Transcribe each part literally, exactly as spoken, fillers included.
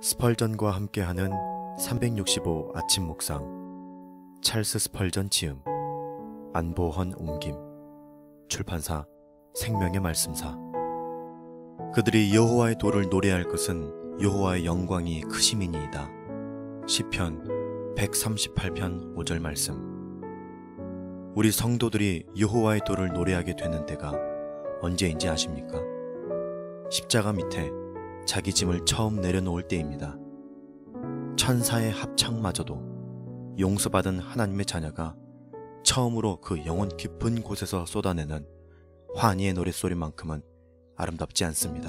스펄전과 함께하는 삼백육십오 아침 묵상. 찰스 스펄전 지음, 안보헌 옮김. 출판사 생명의 말씀사. 그들이 여호와의 도를 노래할 것은 여호와의 영광이 크심이니이다. 시편 백삼십팔 편 오 절 말씀. 우리 성도들이 여호와의 도를 노래하게 되는 때가 언제인지 아십니까? 십자가 밑에 자기 짐을 처음 내려놓을 때입니다. 천사의 합창마저도 용서받은 하나님의 자녀가 처음으로 그 영혼 깊은 곳에서 쏟아내는 환희의 노랫소리만큼은 아름답지 않습니다.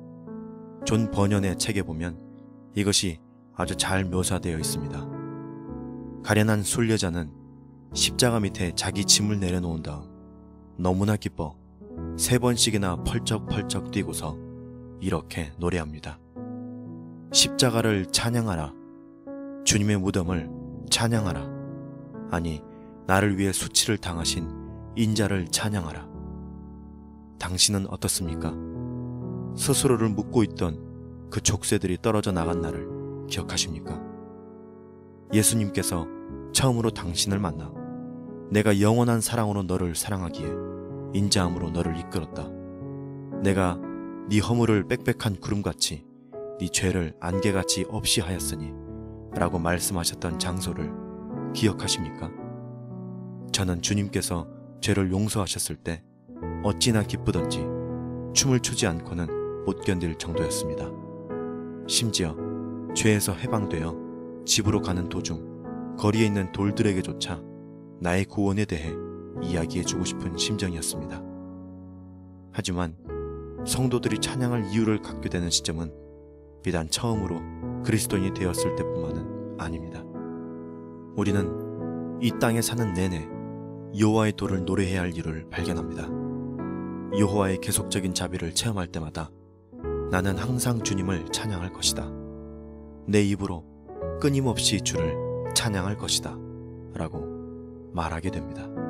존 버년의 책에 보면 이것이 아주 잘 묘사되어 있습니다. 가련한 순례자는 십자가 밑에 자기 짐을 내려놓은 다음 너무나 기뻐 세 번씩이나 펄쩍펄쩍 뛰고서 이렇게 노래합니다. 십자가를 찬양하라. 주님의 무덤을 찬양하라. 아니, 나를 위해 수치를 당하신 인자를 찬양하라. 당신은 어떻습니까? 스스로를 묻고 있던 그 족쇄들이 떨어져 나간 날을 기억하십니까? 예수님께서 처음으로 당신을 만나 내가 영원한 사랑으로 너를 사랑하기에 인자함으로 너를 이끌었다. 내가 네 허물을 빽빽한 구름같이 네 죄를 안개같이 없이 하였으니 라고 말씀하셨던 장소를 기억하십니까? 저는 주님께서 죄를 용서하셨을 때 어찌나 기쁘던지 춤을 추지 않고는 못 견딜 정도였습니다. 심지어 죄에서 해방되어 집으로 가는 도중 거리에 있는 돌들에게조차 나의 구원에 대해 이야기해주고 싶은 심정이었습니다. 하지만 성도들이 찬양할 이유를 갖게 되는 시점은 비단 처음으로 그리스도인이 되었을 때뿐만은 아닙니다. 우리는 이 땅에 사는 내내 여호와의 도를 노래해야 할 이유를 발견합니다. 여호와의 계속적인 자비를 체험할 때마다 나는 항상 주님을 찬양할 것이다. 내 입으로 끊임없이 주를 찬양할 것이다 라고 말하게 됩니다.